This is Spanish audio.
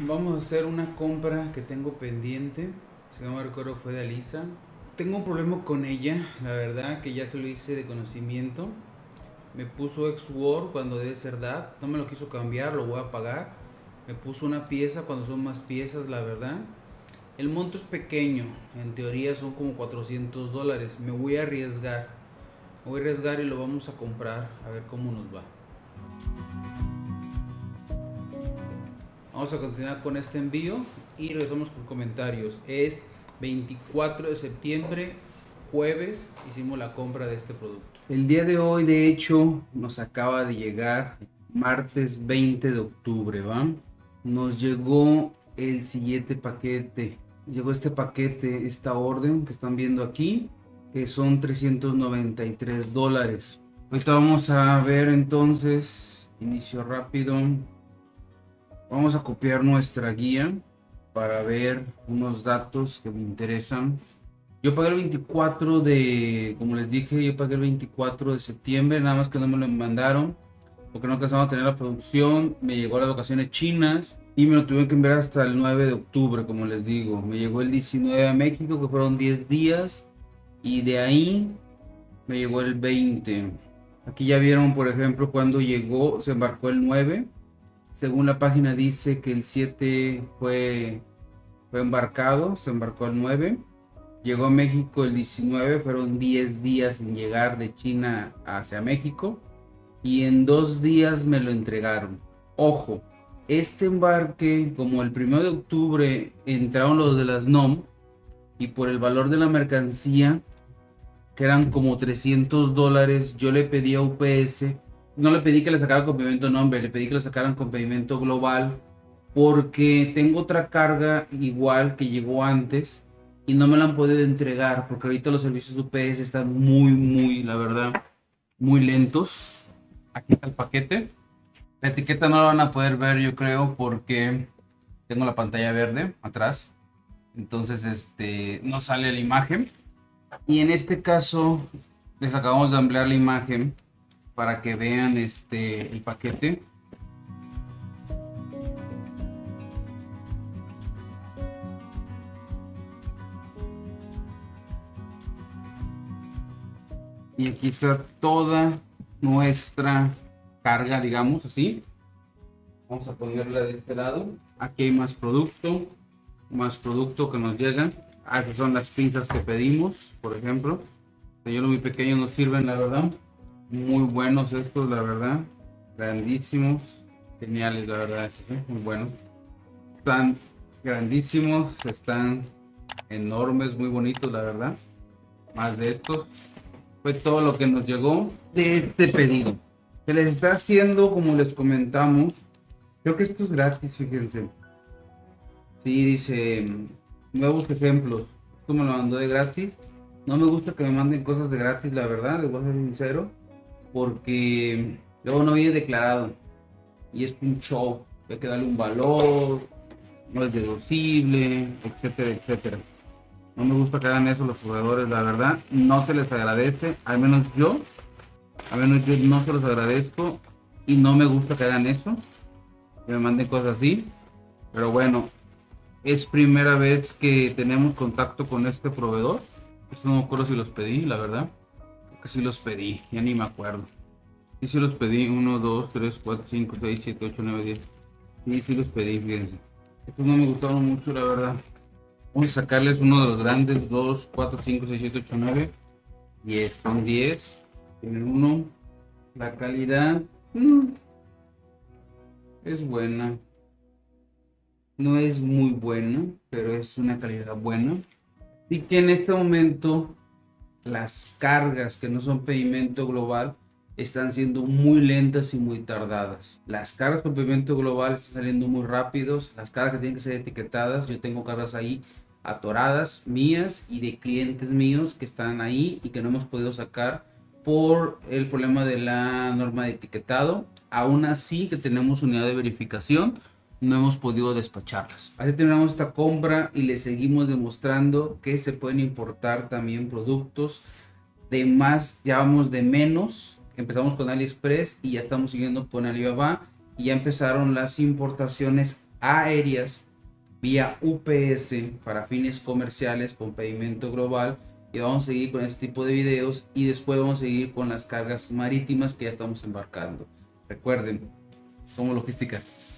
Vamos a hacer una compra que tengo pendiente. Si no me recuerdo fue de Alisa. Tengo un problema con ella, la verdad que ya se lo hice de conocimiento. Me puso ex-Word cuando debe ser DAT. No me lo quiso cambiar, lo voy a pagar. Me puso una pieza cuando son más piezas, la verdad. El monto es pequeño, en teoría son como $400. Me voy a arriesgar. Me voy a arriesgar y lo vamos a comprar, a ver cómo nos va. Vamos a continuar con este envío y regresamos con comentarios. Es 24 de septiembre, jueves, hicimos la compra de este producto. El día de hoy, de hecho, nos acaba de llegar martes 20 de octubre, ¿va? Nos llegó el siguiente paquete. Llegó este paquete, esta orden que están viendo aquí, que son $393. Ahorita vamos a ver entonces, inicio rápido. Vamos a copiar nuestra guía para ver unos datos que me interesan. Yo pagué el 24 de, como les dije, yo pagué el 24 de septiembre, nada más que no me lo mandaron porque no alcanzamos a tener la producción. Me llegó a las vacaciones chinas y me lo tuvieron que enviar hasta el 9 de octubre, como les digo. Me llegó el 19 a México, que fueron 10 días, y de ahí me llegó el 20. Aquí ya vieron, por ejemplo, cuando llegó, se embarcó el 9. Según la página dice que el 7 fue embarcado, se embarcó el 9. Llegó a México el 19, fueron 10 días en llegar de China hacia México. Y en 2 días me lo entregaron. Ojo, este embarque, como el 1 de octubre entraron los de las NOM, y por el valor de la mercancía, que eran como $300, yo le pedí a UPS, no le pedí que le sacaran con pedimento nombre, le pedí que le sacaran con pedimento global, porque tengo otra carga igual que llegó antes y no me la han podido entregar, porque ahorita los servicios de UPS están muy, la verdad, muy lentos. Aquí está el paquete. La etiqueta no la van a poder ver, yo creo, porque tengo la pantalla verde atrás. Entonces, no sale la imagen. Y en este caso, les acabamos de ampliar la imagen para que vean el paquete. Y aquí está toda nuestra carga, digamos así. Vamos a ponerla de este lado. Aquí hay más producto que nos llega. Estas son las pinzas que pedimos, por ejemplo. Yo muy pequeños nos sirven, la verdad. Muy buenos estos, la verdad. Grandísimos. Geniales, la verdad. Muy buenos. Están grandísimos, están enormes, muy bonitos, la verdad. Más de estos. Fue todo lo que nos llegó de este pedido. Se les está haciendo, como les comentamos. Creo que esto es gratis, fíjense. Sí, dice nuevos ejemplos. Esto me lo mandó de gratis. No me gusta que me manden cosas de gratis, la verdad, les voy a ser sincero. Porque luego no viene declarado. Y es un show. Hay que darle un valor. No es deducible, etcétera, etcétera. No me gusta que hagan eso los proveedores, la verdad. No se les agradece. Al menos yo no se los agradezco. Y no me gusta que hagan eso. Que me manden cosas así. Pero bueno, es primera vez que tenemos contacto con este proveedor. Esto no me acuerdo si los pedí, la verdad. Creo que sí los pedí, ya ni me acuerdo. Y sí los pedí, 1, 2, 3, 4, 5, 6, 7, 8, 9, 10. Sí, sí los pedí, fíjense. Estos no me gustaron mucho, la verdad. Vamos a sacarles uno de los grandes, 2, 4, 5, 6, 7, 8, 9, 10. Son 10. Tienen uno. La calidad es buena. No es muy buena, pero es una calidad buena. Y que en este momento las cargas que no son pedimento global están siendo muy lentas y muy tardadas. Las cargas con pedimento global están saliendo muy rápidos. Las cargas que tienen que ser etiquetadas, yo tengo cargas ahí atoradas mías y de clientes míos que están ahí y que no hemos podido sacar por el problema de la norma de etiquetado. Aún así que tenemos unidad de verificación, no hemos podido despacharlas. Así terminamos esta compra y les seguimos demostrando que se pueden importar también productos de más, ya vamos de menos. Empezamos con AliExpress y ya estamos siguiendo con Alibaba y ya empezaron las importaciones aéreas vía UPS para fines comerciales con pedimento global. Y vamos a seguir con este tipo de videos y después vamos a seguir con las cargas marítimas que ya estamos embarcando. Recuerden, somos logística.